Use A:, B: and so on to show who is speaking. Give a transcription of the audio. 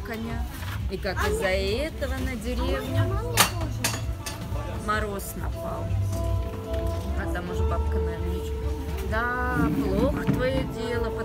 A: коня. И как из-за этого на деревню мороз напал. А там уже бабка на ночь. Да, плохо твое дело,